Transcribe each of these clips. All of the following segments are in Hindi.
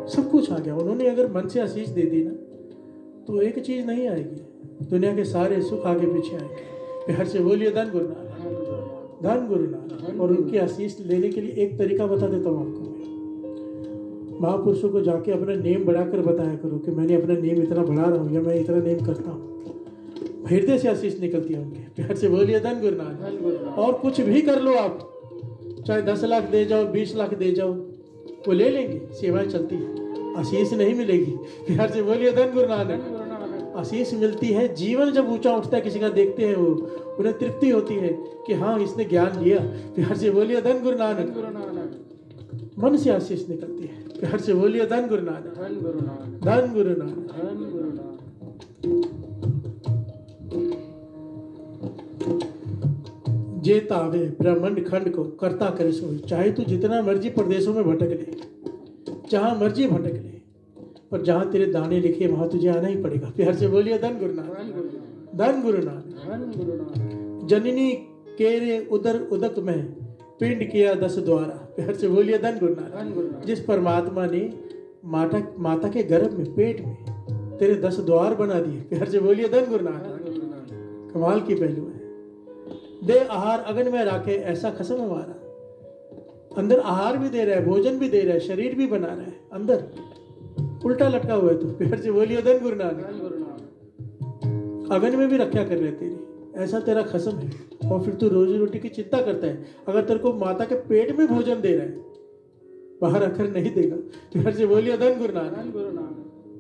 सब कुछ आ गया। उन्होंने अगर मन से आशीष दे दी ना तो एक चीज नहीं आएगी, दुनिया के सारे सुख आगे पीछे आएंगे। प्यार से बोलिए धन गुरु नानक, धन गुरु नानक। और उनकी आशीष लेने के लिए एक तरीका बता देता हूँ आपको। महापुरुषों को जाके अपना नेम बढ़ाकर बताया करो कि मैंने अपना नेम इतना बढ़ा रहा हूँ या मैं इतना नेम करता हूँ। हृदय से आशीष निकलती है उनके। प्यार से बोलिए धन गुरु नानक। और कुछ भी कर लो आप, चाहे 10 लाख दे जाओ, 20 लाख दे जाओ, वो ले लेंगे, सेवाएं चलती है, आशीष नहीं मिलेगी। प्यार से बोलिए धन गुरु नानक। आशीष मिलती है जीवन जब ऊंचा उठता है, किसी का देखते हैं वो, उन्हें तृप्ति होती है कि हाँ इसने ज्ञान लिया। प्यार से बोलिए धन गुरु नानक। मन से आशीष निकलती है। प्यार से बोलिए धन गुरु नानक, धन गुरु नानक। जे तावे ब्रह्मांड खंड को करता करे सोई। चाहे तू जितना मर्जी प्रदेशों में भटक ले, जहां मर्जी भटक ले, पर जहां तेरे दाने लिखे वहां तुझे आना ही पड़ेगा। प्यार से बोलिए धन गुरु नानक, धन गुरु नानक। जननी केरे उदर उदक में पिंड किया 10 द्वारा। प्यार से बोलिए धन गुरु नानक। जिस परमात्मा ने माता के गर्भ में, पेट में तेरे 10 द्वार बना दिए। प्यार से बोलिए धन गुरु नानक। कमाल की पहलू है। दे आहार अगन में राखे ऐसा खसम हमारा। अंदर आहार भी दे रहा है, भोजन भी दे रहा है, शरीर भी बना रहा है, अंदर उल्टा लटका हुआ है। तो प्यार से बोलिए धन गुरु नानक। अगन में भी रक्षा कर रहे तेरी, ऐसा तेरा खसम है। और फिर तू रोजी रोटी की चिंता करता है। अगर तेरे को माता के पेट में भोजन दे रहा है, बाहर आकर नहीं देगा। प्यार से बोलिए धन गुरु नानक।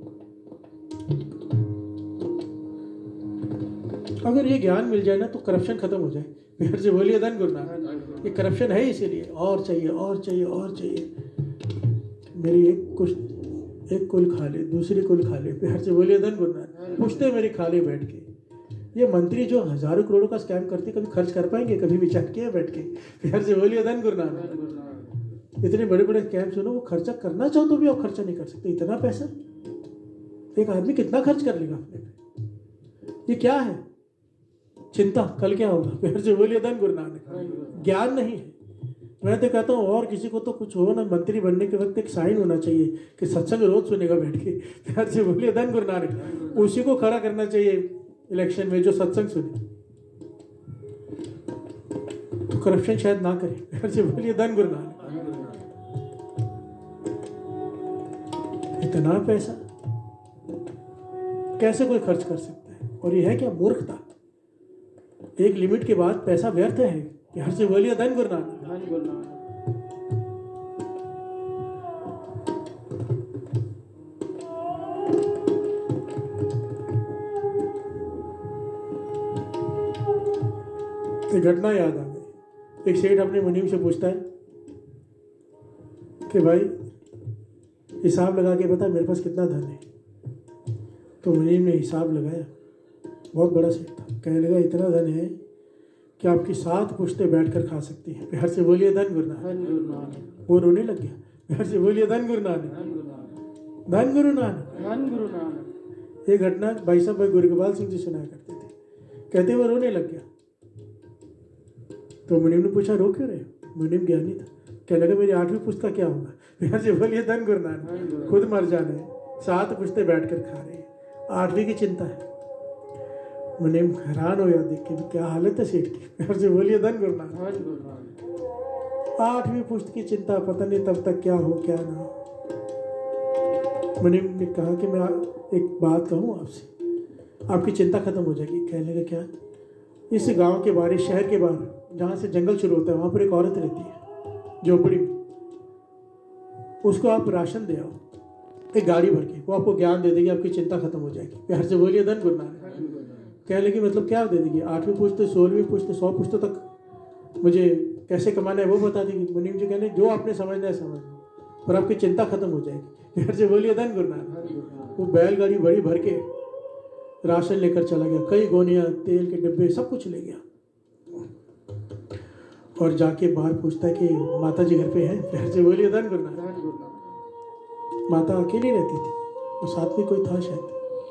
अगर ये ज्ञान मिल जाए ना तो करप्शन खत्म हो जाए। प्यार से बोलिए धन गुरु नानक। ये करप्शन है इसीलिए, और चाहिए और चाहिए और चाहिए। मेरी एक कुल खा ले, दूसरी कुल खा ले। प्यार से बोलिए धन गुरु नानक। पूछते मेरी खा ले बैठ के। ये मंत्री जो हजारों करोड़ों का स्कैम करते, कभी खर्च कर पाएंगे? कभी विचार किया बैठ के? प्यार से बोलिए धन गुरु नानक। इतने बड़े बड़े स्कैम सुनो, वो खर्चा करना चाहो तो भी आप खर्चा नहीं कर सकते। इतना पैसा एक आदमी कितना खर्च कर लेगा अपने पे? ये क्या है? चिंता कल क्या होगा। प्यार से बोलिए धन गुरु नानक। ज्ञान नहीं है। मैं तो कहता हूँ और किसी को तो कुछ हो ना, मंत्री बनने के वक्त एक साइन होना चाहिए कि सत्संग रोज सुनेगा बैठ के। प्यार से बोलिए धन गुरु नानक। उसी को खड़ा करना चाहिए इलेक्शन में जो सत्संग सुने, तो करप्शन शायद ना करे। प्यार से बोलिए धन गुरु नानक। इतना पैसा कैसे कोई खर्च कर सकता है? और ये है क्या? मूर्खता। एक लिमिट के बाद पैसा व्यर्थ है। प्यार से बोलिए धन गुरु नानक। एक घटना याद आ गई। एक सेठ अपने मुनीम से पूछता है कि भाई हिसाब लगा के बता मेरे पास कितना धन है। तो मुनीम ने हिसाब लगाया, बहुत बड़ा सेठ था। कहने लगा इतना धन है कि आपकी 7 पुश्तें बैठकर खा सकती हैं। प्यार से बोलिए धन गुरु नानक। वो रोने लग गया। प्यार से बोलिए धन गुरु नानक, धन गुरु नानक। ये घटना भाई साहब भाई गुरुगोपाल सिंह जी सुनाया करते थे। कहते वो रोने लग गया। तो मुनीम ने पूछा रो क्यों रहे? मुनीम ज्ञानी था। कहने लगा मेरी 8वीं पुश्त का क्या होगा? प्यार से बोलिए धन गुरु नानक। खुद मर जाना है, 7 पुश्तें बैठकर खा रहे हैं, 8वीं की चिंता है। मुनीम हैरान हो गया देख के, क्या हालत है सेठ की। प्यार से बोलिए धन गुरु नानक। 8वीं पुश्त की चिंता, पता नहीं तब तक क्या हो क्या ना हो। मुनीम ने कहा कि मैं एक बात कहूँ आपसे, आपकी चिंता खत्म हो जाएगी। कहने लगा क्या? इस गांव के बाहर, शहर के बाहर जहाँ से जंगल शुरू होता है, वहाँ पर एक औरत रहती है झोपड़ी में। उसको आप राशन दे आओ, एक गाड़ी भर के, वो आपको ज्ञान दे देगी, आपकी चिंता खत्म हो जाएगी। प्यार से बोलिए धन गुरु नानक। कहने लगी मतलब क्या दे देगी? 8वीं पुश्त, 16वीं पुश्त, 100 पुश्तों तक मुझे कैसे कमाना है वो बता देगी। मुनीम जी कहने जो आपने समझना है समझ लो, और आपकी चिंता खत्म हो जाएगी। प्यार से बोलिए धन गुरु नानक। वो बैलगाड़ी बड़ी भर के राशन लेकर चला गया, कई गोनियां, तेल के डिब्बे, सब कुछ ले गया। और जाके बाहर पूछता है कि माता जी घर पे हैं? प्यार से बोलिए धन गुरु नानक। माता अकेली रहती थी और साथ में कोई था शायद।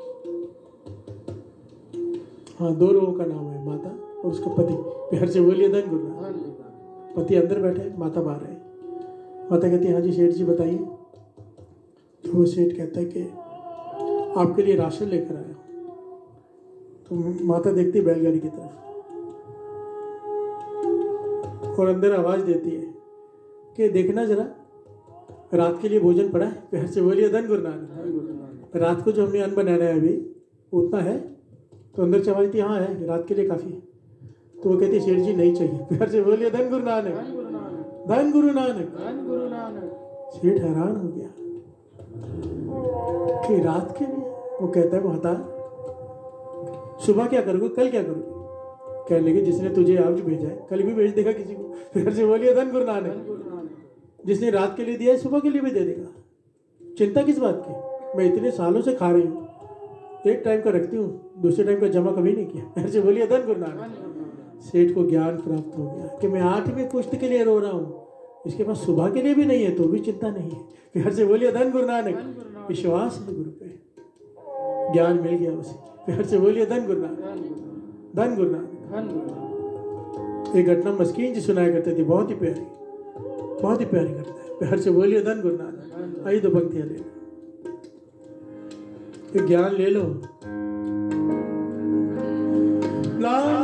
हाँ, 2 लोगों का नाम है, माता और उसका पति। प्यार से बोलिए धन गुरु नानक। पति अंदर बैठे, माता बाहर है। माता कहती है हाँ जी सेठ जी बताइए। तो वो सेठ कहता है कि आपके लिए राशन लेकर आया। तो माता देखती बैलगाड़ी की तरफ और अंदर आवाज देती है कि देखना जरा रात के लिए भोजन पड़ा है। फिर से बोलिए धन गुरु नानक। रात को जो हमने अन्न बनाना है अभी उतना है। तो अंदर से आवाज थी हाँ है, रात के लिए काफी। तो वो कहती सेठ जी नहीं चाहिए। फिर से बोलिए धन गुरु नानक, धन गुरु नानक, धन गुरु नानक। सेठ हैरान हो गया कि रात के लिए। वो कहता है माता सुबह क्या करोगे, कल क्या करोगे? कहने लगे जिसने तुझे आज भेजा है कल भी भेज देगा किसी को। फिर से बोलिए धन गुरु नानक। जिसने रात के लिए दिया है सुबह के लिए भी दे देगा। चिंता किस बात की? मैं इतने सालों से खा रही हूँ, एक टाइम का रखती हूँ, दूसरे टाइम का जमा कभी नहीं किया। फिर से बोलिए धन गुरु नानक। सेठ को ज्ञान प्राप्त हो गया कि मैं 8वें पुष्ट के लिए रो रहा हूँ, इसके पास सुबह के लिए भी नहीं है तो भी चिंता नहीं है। फिर से बोलिए धन गुरु नानक। विश्वास है गुरु पे, ज्ञान मिल गया उसे। फिर से बोलिए धन गुरु नानक, धन गुरु नानक। एक घटना मस्कीन जी सुनाया करते थे, बहुत ही प्यारी, बहुत ही प्यारी घटना है। फिर से बोलिए धन गुरु नानक। आई 2 पंक्तियां ले लो, ज्ञान ले लो।